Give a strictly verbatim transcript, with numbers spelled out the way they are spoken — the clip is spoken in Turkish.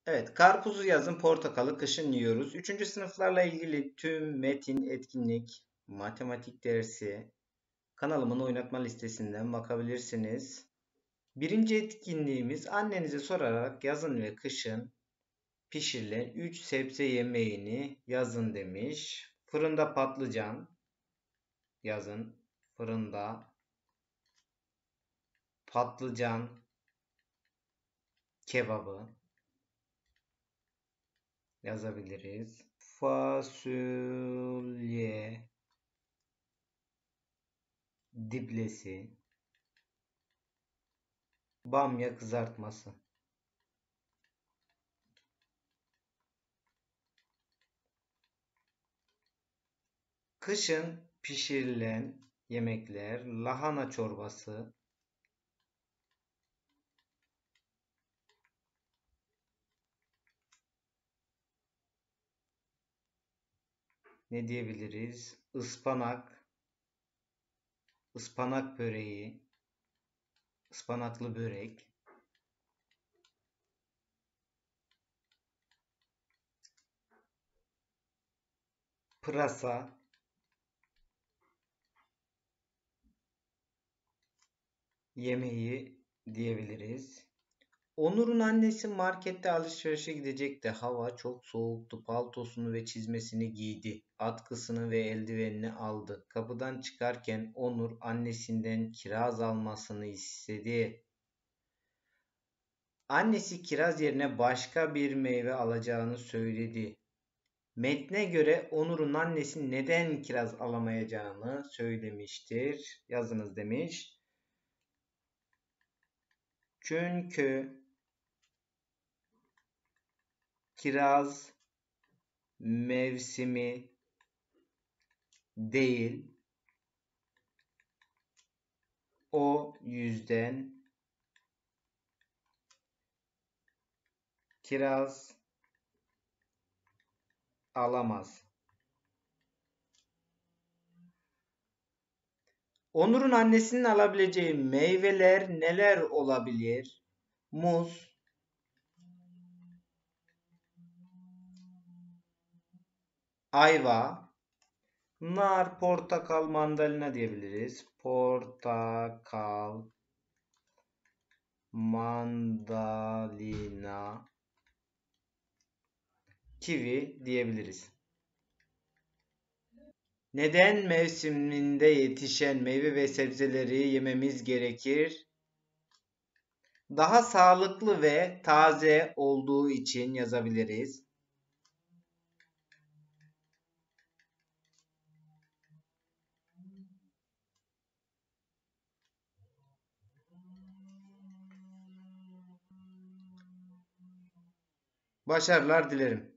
Evet, karpuzu yazın, portakalı kışın yiyoruz. Üçüncü sınıflarla ilgili tüm metin, etkinlik, matematik dersi kanalımın oynatma listesinden bakabilirsiniz. Birinci etkinliğimiz annenize sorarak yazın ve kışın pişirilen üç sebze yemeğini yazın demiş. Fırında patlıcan yazın. Fırında patlıcan kebabı yazabiliriz. Fasulye diblesi, bamya kızartması. Kışın pişirilen yemekler: lahana çorbası, ne diyebiliriz? Ispanak, ıspanak böreği, ıspanaklı börek, pırasa yemeği diyebiliriz. Onur'un annesi markette alışverişe gidecekti. Hava çok soğuktu. Paltosunu ve çizmesini giydi. Atkısını ve eldivenini aldı. Kapıdan çıkarken Onur annesinden kiraz almasını istedi. Annesi kiraz yerine başka bir meyve alacağını söyledi. Metne göre Onur'un annesi neden kiraz alamayacağını söylemiştir. Yazınız demiş. Çünkü kiraz mevsimi değil. O yüzden kiraz alamaz. Onur'un annesinin alabileceği meyveler neler olabilir? Muz, ayva, nar, portakal, mandalina diyebiliriz. Portakal, mandalina, kivi diyebiliriz. Neden mevsiminde yetişen meyve ve sebzeleri yememiz gerekir? Daha sağlıklı ve taze olduğu için yazabiliriz. Başarılar dilerim.